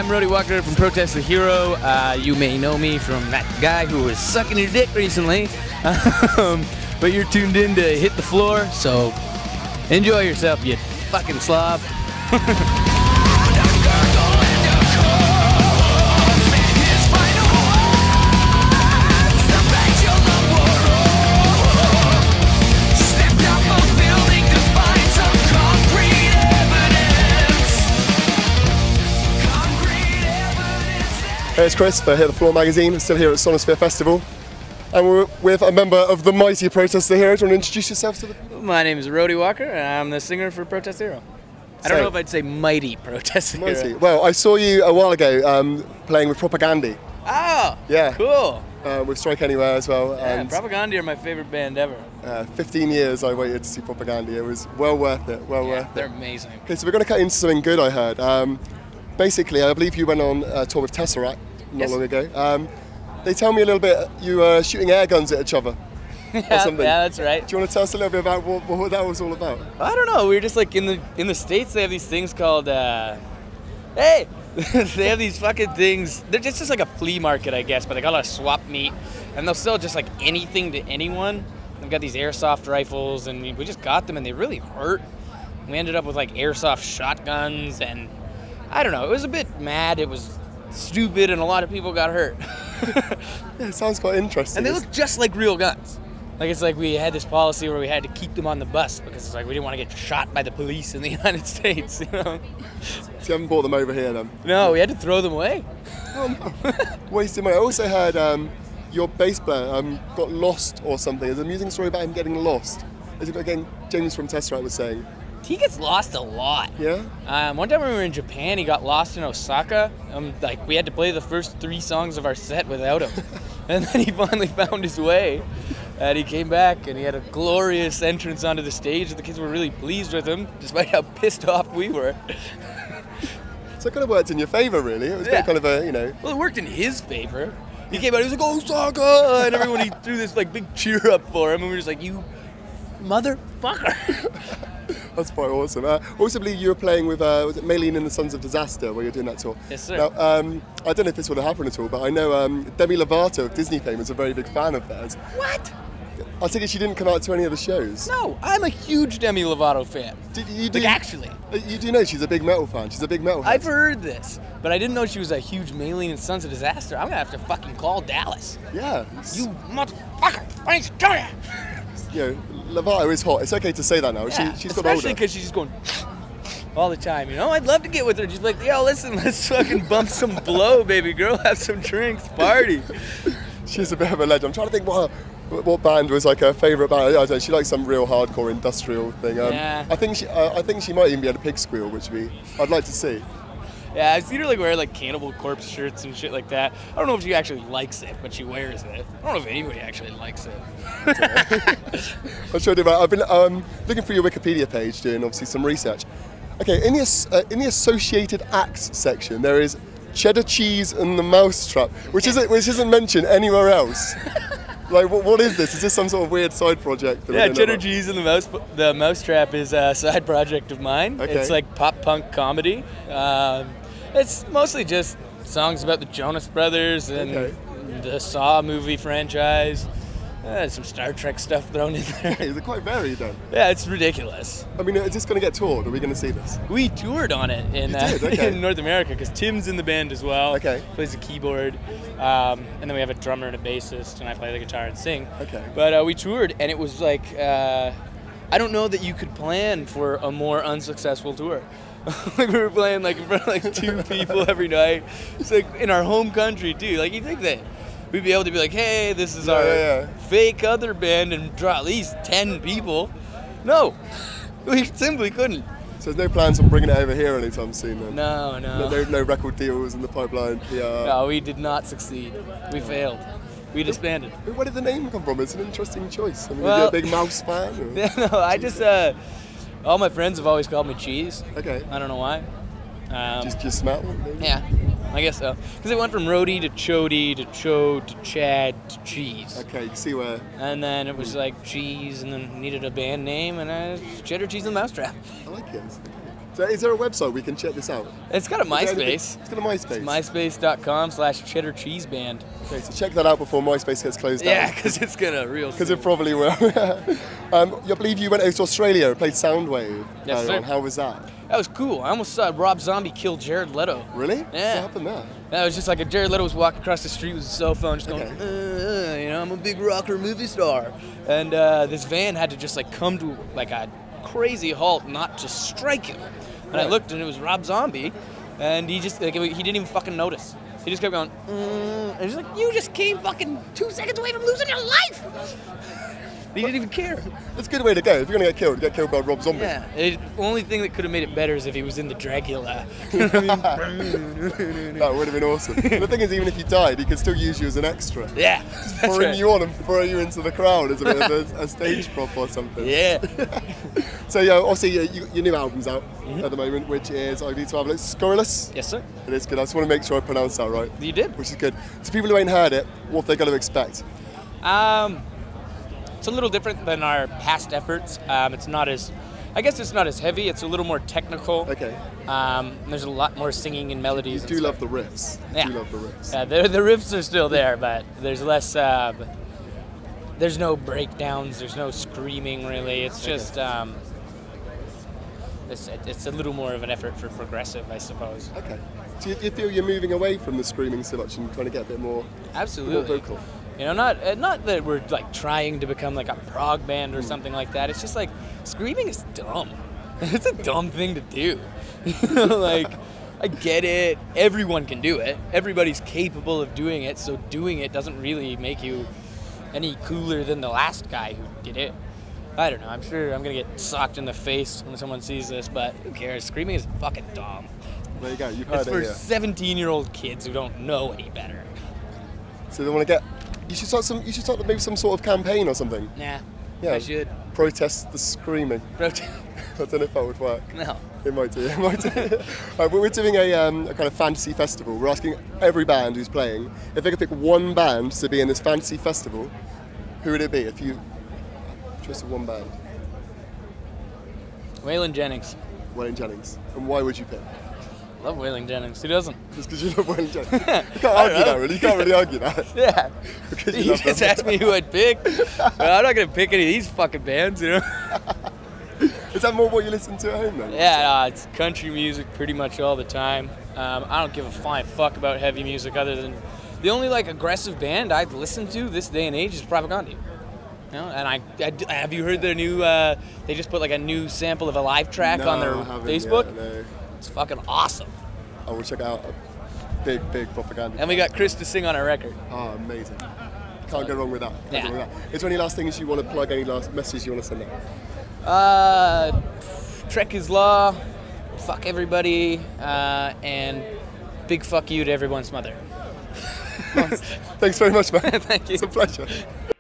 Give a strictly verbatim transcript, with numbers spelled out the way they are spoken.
I'm Rody Walker from Protest the Hero. Uh, you may know me from that guy who was sucking your dick recently. Um, but you're tuned in to Hit the Floor, so enjoy yourself, you fucking slob. Hey, it's Chris for Hit the Floor magazine, still here at Sonosphere Festival. And we're with a member of the mighty Protest the Hero. Do you want to introduce yourself to the people? My name is Rody Walker, and I'm the singer for Protest the Hero. I don't So, know if I'd say mighty Protest the mighty. Hero. Well, I saw you a while ago um, playing with Propagandhi. Oh, Yeah. cool. Uh, with Strike Anywhere as well. Yeah, And Propagandhi are my favorite band ever. uh, fifteen years I waited to see Propagandhi. It was well worth it, well Yeah, worth they're it. amazing. Okay, so we're going to cut into something good, I heard. Um, basically, I believe you went on a tour with Tesseract not Yes. long ago. Um, they tell me a little bit you were shooting air guns at each other. Yeah, something. yeah, that's right. Do you want to tell us a little bit about what, what that was all about? I don't know. We were just like in the in the States. They have these things called. Uh, hey, they have these fucking things. They're just just like a flea market, I guess. But they got a lot of swap meet, and they'll sell just like anything to anyone. They've got these airsoft rifles, and we we just got them, and they really hurt. We ended up with like airsoft shotguns, and I don't know. It was a bit mad. It was stupid, and a lot of people got hurt. Yeah, it sounds quite interesting. And they look just like real guns. Like, it's like we had this policy where we had to keep them on the bus because it's like we didn't want to get shot by the police in the United States, you know? So you haven't brought them over here then? No, we had to throw them away. Oh, no. Wasting money. I also heard um, your bass player um, got lost or something. There's an amusing story about him getting lost. Is it again? James from Tesseract was saying. He gets lost a lot. Yeah. Um, one time when we were in Japan, he got lost in Osaka. Um, like, we had to play the first three songs of our set without him. And then he finally found his way. And he came back, and he had a glorious entrance onto the stage. The kids were really pleased with him, despite how pissed off we were. So it kind of worked in your favour, really. It was Yeah. kind of a, you know. Well, it worked in his favor. He came out, he was like, Osaka! And everyone, he threw this like big cheer up for him, and we were just like, you motherfucker! That's quite awesome. Uh, I also believe you were playing with, uh, was it Maylene and the Sons of Disaster while you were doing that tour? Yes, sir. Now, um, I don't know if this would have happened at all, but I know um, Demi Lovato of Disney fame is a very big fan of theirs. What? I think she didn't come out to any of the shows. No, I'm a huge Demi Lovato fan. Did, you do, Like, actually. Uh, You do know she's a big metal fan. She's a big metal fan. I've heard this, but I didn't know she was a huge Maylene and Sons of Disaster. I'm gonna have to fucking call Dallas. Yeah. You motherfucker! Why didn't you tell me? You know, Lovato is hot. It's okay to say that now. Yeah, she, she's got especially older. because she's just going all the time. You know, I'd love to get with her. Just like, yo, listen, let's fucking bump some blow, baby girl. Have some drinks, party. She's a bit of a legend. I'm trying to think what what band was like her favourite band. I don't know. She likes some real hardcore industrial thing. Um, Yeah. I think she. Uh, I think she might even be at a pig squeal, which would be. I'd like to see. Yeah, I've seen her like wear like Cannibal Corpse shirts and shit like that. I don't know if she actually likes it, but she wears it. I don't know if anybody actually likes it. I'm sure I do. But I've been um, looking through your Wikipedia page, doing obviously some research. Okay, in the as- uh, in the associated acts section, there is Cheddar Cheese and the Mousetrap, which isn't which isn't mentioned anywhere else. Like, what, what is this? Is this some sort of weird side project? that we Yeah, don't know Cheddar about? Cheese and the Mouse the Mousetrap is a side project of mine. Okay. It's like pop punk comedy. Um, it's mostly just songs about the Jonas Brothers and Okay. the Saw movie franchise. Uh, some Star Trek stuff thrown in there. Hey, they're quite varied then. Yeah, it's ridiculous. I mean, is this going to get toured? Are we going to see this? We toured on it in, You uh, did? Okay. in North America because Tim's in the band as well. Okay. Plays the keyboard. Um, and then we have a drummer and a bassist, and I play the guitar and sing. Okay. But uh, we toured, and it was like, uh, I don't know that you could plan for a more unsuccessful tour. Like, we were playing like in front of like two people every night. It's like in our home country too. Like, you think that we'd be able to be like, hey, this is Yeah, our yeah, yeah. fake other band and draw at least ten people. No, we simply couldn't. So there's no plans on bringing it over here anytime soon then? No, no. No, no, no record deals in the pipeline. Yeah. No, we did not succeed. We failed. We disbanded. Where did the name come from? It's an interesting choice. I mean, Well- are you a big mouse fan? or- Yeah, no, I just, uh, all my friends have always called me Cheese. Okay. I don't know why. Um, Just, just smell it, maybe? yeah, I guess so. Because it went from Rody to Chody to Chode to Chad to Cheese. Okay, you can see where. And then it was like Cheese, and then needed a band name, and uh, Cheddar Cheese and the Mousetrap. I like it. So is there a website we can check this out? It's got a Is there anything- MySpace. It's got a MySpace. MySpace.com slash cheddar cheese band. Okay, so check that out before MySpace gets closed down. Yeah, because it's gonna real Because soon. it probably will. um, I believe you went out to Australia and played Soundwave. Yes, earlier sir. on. How was that? That was cool. I almost saw Rob Zombie kill Jared Leto. Really? Yeah. What happened there? That was just like a Jared Leto was walking across the street with his cell phone, just going, Okay. uh, uh, you know, I'm a big rocker movie star. And uh, this van had to just like come to like a crazy halt, not to strike him. And I Right. looked and it was Rob Zombie, and he just like he didn't even fucking notice. He just kept going, mm, and he's like, you just came fucking two seconds away from losing your life. He didn't even care. That's a good way to go. If you're going to get killed, get killed by Rob Zombie. Yeah. The only thing that could have made it better is if he was in the Dracula. That would have been awesome. The thing is, even if you died, he could still use you as an extra. Yeah. That's Bring right. you on and throw you into the crowd as a bit of a, a stage prop or something. Yeah. So yeah, obviously uh, you, your new album's out Mm-hmm. at the moment, which is I need to have a look. Scurrilous. Yes, sir. It is good. I just want to make sure I pronounce that right. You did. Which is good. So people who ain't heard it, what they're going to expect? Um, it's a little different than our past efforts. Um, it's not as, I guess it's not as heavy. It's a little more technical. Okay. Um, there's a lot more singing and melodies. You and do love stuff. the riffs. You Yeah. do love the riffs. Yeah, the, the riffs are still there, but there's less. Um, there's no breakdowns. There's no screaming really. It's just. Um, it's, it's a little more of an effort for progressive, I suppose. Okay. Do you, do you feel you're moving away from the screaming so much and trying to get a bit more, Absolutely. more vocal? You know, not uh, not that we're like trying to become like a prog band or something like that. It's just like screaming is dumb. It's a dumb thing to do. Like, I get it. Everyone can do it. Everybody's capable of doing it. So doing it doesn't really make you any cooler than the last guy who did it. I don't know. I'm sure I'm gonna get socked in the face when someone sees this, but who cares? Screaming is fucking dumb. There you go. You've heard It's it for here. seventeen-year-old kids who don't know any better. So they want to get. You should start some. You should start maybe some sort of campaign or something. Nah. Yeah. I should. Protest the screaming. Protest. I don't know if that would work. No. It might do. It might do. uh, but we're doing a, um, a kind of fantasy festival. We're asking every band who's playing if they could pick one band to be in this fantasy festival. Who would it be if you chose one band? Waylon Jennings. Waylon Jennings. And why would you pick? Love Waylon Jennings. Who doesn't? Just because you love Waylon Jennings. You I can't don't argue know. that, really. You can't really argue that. Yeah. Because you You love just them. asked me who I'd pick. Well, I'm not gonna pick any of these fucking bands, you know. Is that more what you listen to at home then? Yeah, uh, it's country music pretty much all the time. Um, I don't give a flying fuck about heavy music other than the only like aggressive band I'd listen to this day and age is Propagandhi. You know, and I, I d- have you heard their new? Uh, they just put like a new sample of a live track No, on their I haven't Facebook. yet, no. It's fucking awesome. I will check it out. Big, big propaganda. And we got Chris to sing on our record. Oh, amazing. Can't go wrong with that. Can't Yeah. go wrong with that. Is there any last things you want to plug? Any last message you want to send out? Uh, Trek is law. Fuck everybody. Uh, and big fuck you to everyone's mother. Thanks very much, man. Thank you. It's a pleasure.